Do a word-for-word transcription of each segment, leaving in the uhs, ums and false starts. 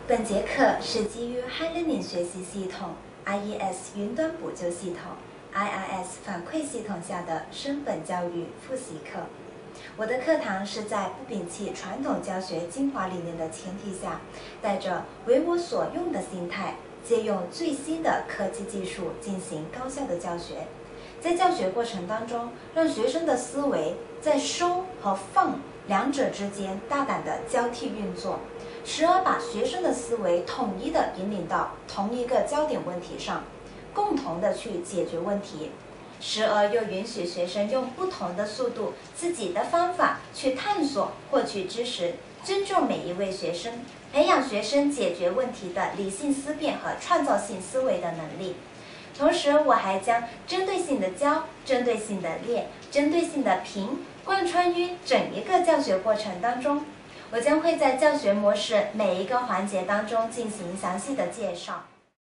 本节课是基于 HiLearning 学习系统、I E S 云端补救系统、I I S 反馈系统下的升本教育复习课。我的课堂是在不摒弃传统教学精华理念的前提下，带着为我所用的心态，借用最新的科技技术进行高效的教学。在教学过程当中，让学生的思维在收和放两者之间大胆的交替运作，时而把学生的思维统一的引领到同一个焦点问题上，共同的去解决问题，时而又允许学生用不同的速度、自己的方法去探索、获取知识，尊重每一位学生，培养学生解决问题的理性思辨和创造性思维的能力。同时，我还将针对性的教、针对性的练、针对性的评贯穿于整一个教学过程当中。我将会在教学模式每一个环节当中进行详细的介绍。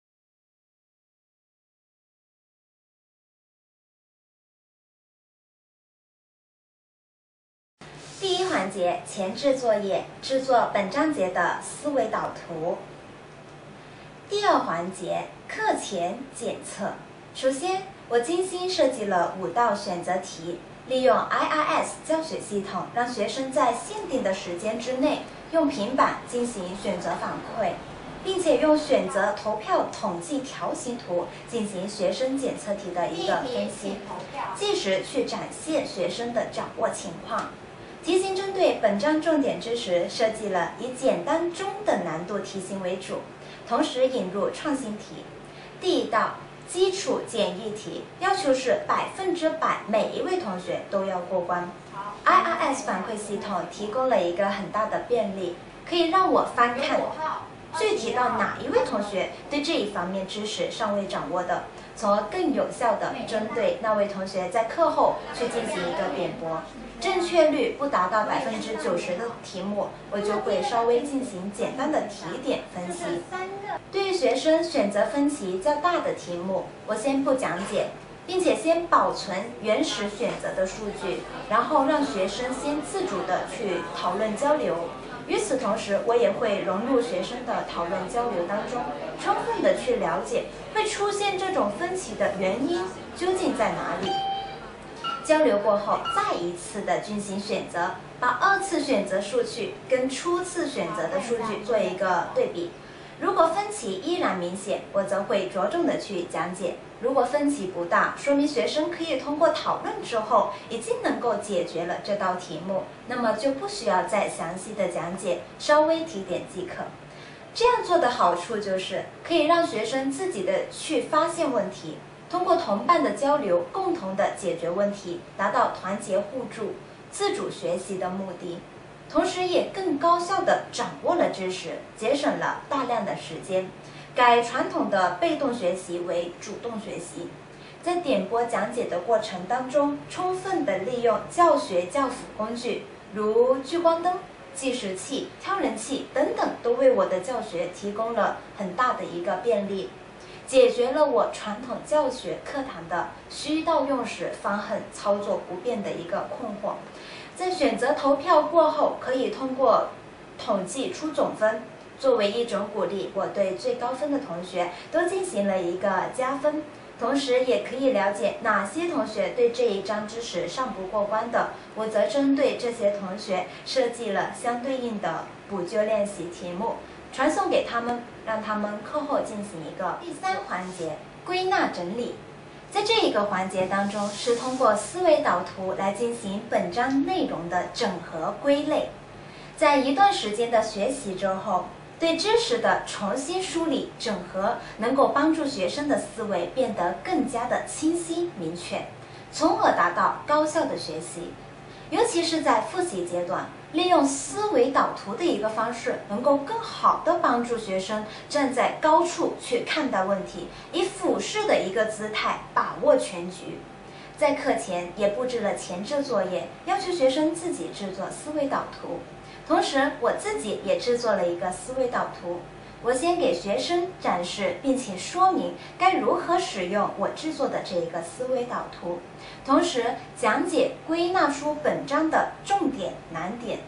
第一环节，前置作业，制作本章节的思维导图。第二环节，课前检测。首先，我精心设计了五道选择题，利用 I I S 教学系统，让学生在限定的时间之内，用平板进行选择反馈，并且用选择投票统计条形图进行学生检测题的一个分析，届时去展现学生的掌握情况。题型针对本章重点知识设计了以简单中等难度题型为主，同时引入创新题。第一道基础简易题，要求是百分之百每一位同学都要过关。I I S 反馈系统提供了一个很大的便利，可以让我翻看具体到哪一位同学对这一方面知识尚未掌握的，从而更有效地针对那位同学在课后去进行一个点拨。正确率不达到百分之九十的题目，我就会稍微进行简单的提点分析。对于学生选择分歧较大的题目，我先不讲解，并且先保存原始选择的数据，然后让学生先自主的去讨论交流。与此同时，我也会融入学生的讨论交流当中，充分的去了解会出现这种分歧的原因究竟在哪里。交流过后，再一次的进行选择，把二次选择数据跟初次选择的数据做一个对比。如果分歧依然明显，我则会着重的去讲解；如果分歧不大，说明学生可以通过讨论之后已经能够解决了这道题目，那么就不需要再详细的讲解，稍微提点即可。这样做的好处就是可以让学生自己的去发现问题，通过同伴的交流，共同的解决问题，达到团结互助、自主学习的目的。同时也更高效地掌握了知识，节省了大量的时间，改传统的被动学习为主动学习。在点拨讲解的过程当中，充分地利用教学教辅工具，如聚光灯、计时器、挑人器等等，都为我的教学提供了很大的一个便利，解决了我传统教学课堂的虚道用时方恨、操作不便的一个困惑。在选择投票过后，可以通过统计出总分，作为一种鼓励，我对最高分的同学都进行了一个加分，同时也可以了解哪些同学对这一章知识尚不过关的，我则针对这些同学设计了相对应的补救练习题目，传送给他们，让他们课后进行一个第三环节，归纳整理。在这一个环节当中，是通过思维导图来进行本章内容的整合归类。在一段时间的学习之后，对知识的重新梳理整合，能够帮助学生的思维变得更加的清晰明确，从而达到高效的学习。尤其是在复习阶段，利用思维导图的一个方式，能够更好的帮助学生站在高处去看待问题，以俯视的一个姿态把握全局。在课前也布置了前置作业，要求学生自己制作思维导图，同时我自己也制作了一个思维导图。我先给学生展示并且说明该如何使用我制作的这一个思维导图，同时讲解归纳出本章的重点难点，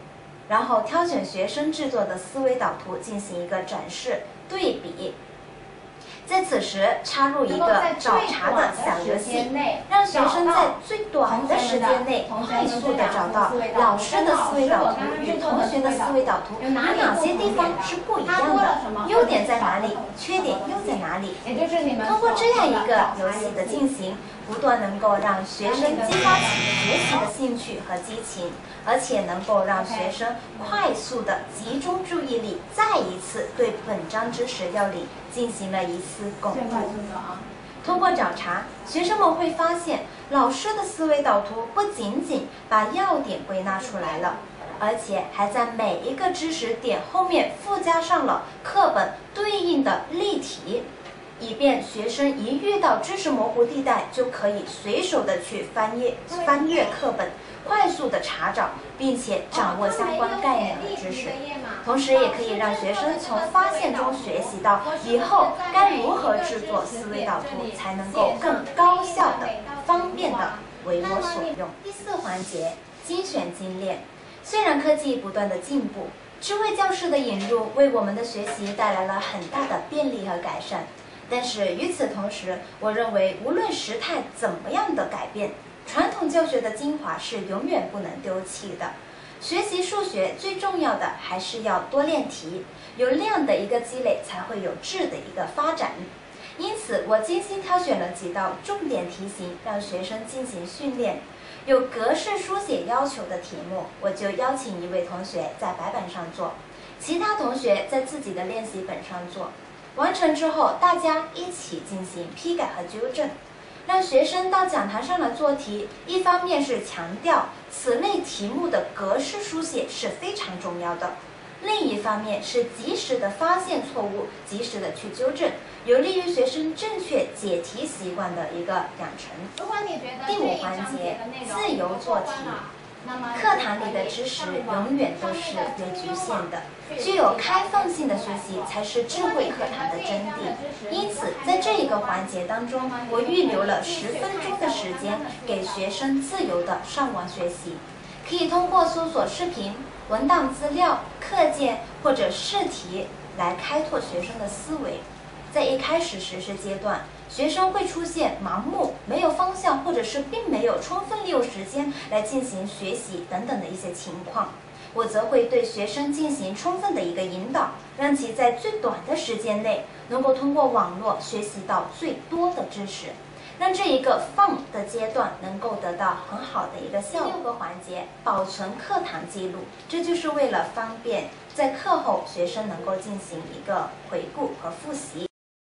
然后挑选学生制作的思维导图进行一个展示对比。在此时插入一个找茬的小游戏，让学生在最短的时间内快速地找到老师的思维导图与同学的思维导图有哪些地方是不一样的，优点在哪里，缺点又在哪里。通过这样一个游戏的进行，不断能够让学生激发起学习的兴趣和激情，而且能够让学生快速地集中注意力，再一次对本章知识要领进行了一次巩固。通过找茬，学生们会发现，老师的思维导图不仅仅把要点归纳出来了，而且还在每一个知识点后面附加上了课本对应的例题，以便学生一遇到知识模糊地带，就可以随手的去翻页翻阅课本，快速的查找，并且掌握相关概念和知识。同时也可以让学生从发现中学习到以后该如何制作思维导图，才能够更高效的、方便的为我所用。第四环节，精选精炼。虽然科技不断的进步，智慧教室的引入为我们的学习带来了很大的便利和改善，但是与此同时，我认为无论时态怎么样的改变，传统教学的精华是永远不能丢弃的。学习数学最重要的还是要多练题，有量的一个积累，才会有质的一个发展。因此，我精心挑选了几道重点题型，让学生进行训练。有格式书写要求的题目，我就邀请一位同学在白板上做，其他同学在自己的练习本上做。完成之后，大家一起进行批改和纠正。让学生到讲台上来做题，一方面是强调此类题目的格式书写是非常重要的，另一方面是及时的发现错误，及时的去纠正，有利于学生正确解题习惯的一个养成。 如果你觉得第五环节，自由做题。课堂里的知识永远都是有局限的，具有开放性的学习才是智慧课堂的真谛。因此，在这一个环节当中，我预留了十分钟的时间给学生自由的上网学习，可以通过搜索视频、文档资料、课件或者试题来开拓学生的思维。在一开始实施阶段，学生会出现盲目、没有方向，或者是并没有充分利用时间来进行学习等等的一些情况。我则会对学生进行充分的一个引导，让其在最短的时间内能够通过网络学习到最多的知识，让这一个放的阶段能够得到很好的一个效果。第六个环节，保存课堂记录，这就是为了方便在课后学生能够进行一个回顾和复习。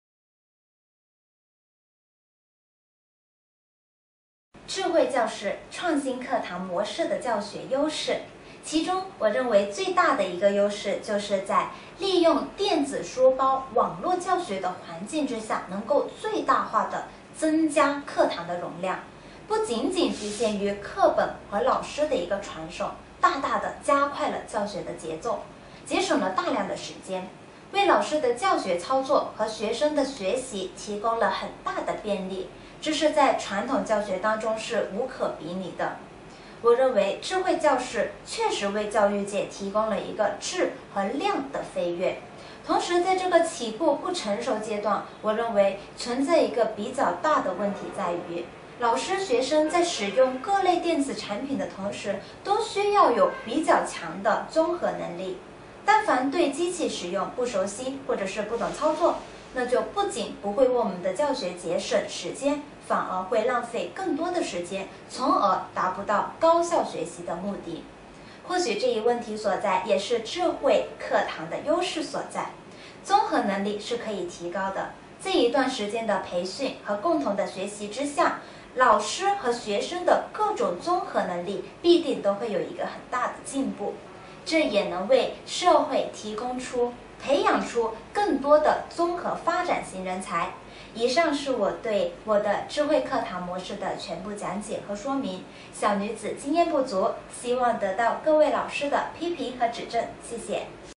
智慧教室创新课堂模式的教学优势，其中我认为最大的一个优势就是在利用电子书包网络教学的环境之下，能够最大化的增加课堂的容量，不仅仅局限于课本和老师的一个传授，大大的加快了教学的节奏，节省了大量的时间，为老师的教学操作和学生的学习提供了很大的便利。这是在传统教学当中是无可比拟的。我认为智慧教室确实为教育界提供了一个质和量的飞跃。同时，在这个起步不成熟阶段，我认为存在一个比较大的问题在于，老师、学生在使用各类电子产品的同时，都需要有比较强的综合能力。但凡对机器使用不熟悉或者是不懂操作，那就不仅不会为我们的教学节省时间，反而会浪费更多的时间，从而达不到高效学习的目的。或许这一问题所在，也是智慧课堂的优势所在。综合能力是可以提高的，这一段时间的培训和共同的学习之下，老师和学生的各种综合能力必定都会有一个很大的进步。这也能为社会提供出培养出更多的综合发展型人才。以上是我对我的智慧课堂模式的全部讲解和说明。小女子经验不足，希望得到各位老师的批评和指正，谢谢。